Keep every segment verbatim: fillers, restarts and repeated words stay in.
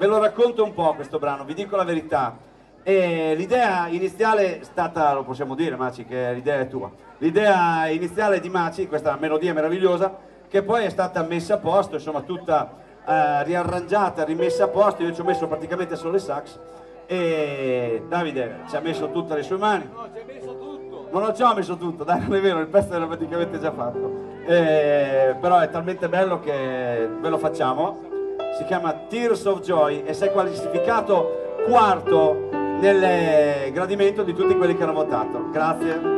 Ve lo racconto un po' questo brano, vi dico la verità. L'idea iniziale è stata, lo possiamo dire Maci, che l'idea è tua. L'idea iniziale di Maci, questa melodia meravigliosa, che poi è stata messa a posto, insomma tutta eh, riarrangiata, rimessa a posto. Io ci ho messo praticamente solo le sax e Davide ci ha messo tutte le sue mani. No, ci hai messo tutto. Ma non ci ho messo tutto, dai, non è vero, il pezzo era praticamente già fatto. Eh, però è talmente bello che ve lo facciamo. Si chiama Tears of Joy e si è qualificato quarto nel gradimento di tutti quelli che hanno votato. Grazie.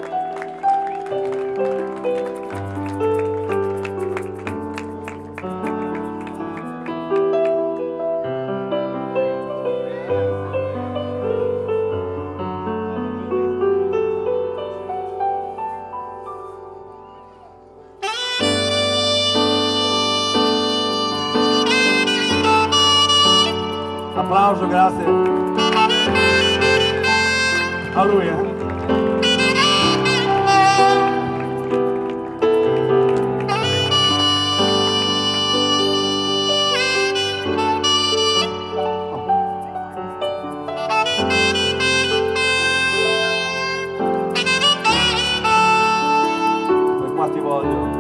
Applauso, grazie a lui. Eh. Per qua ti voglio.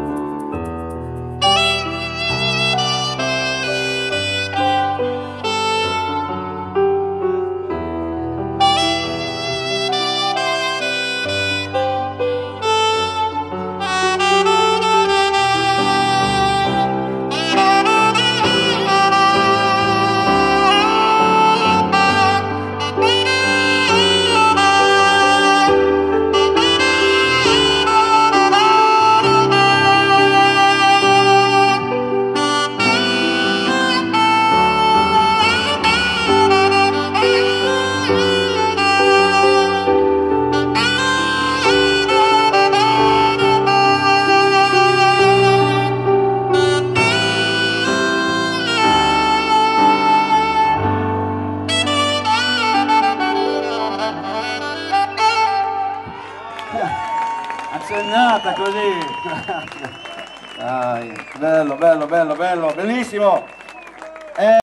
Accennata così, grazie. Dai, bello, bello, bello, bello, bellissimo.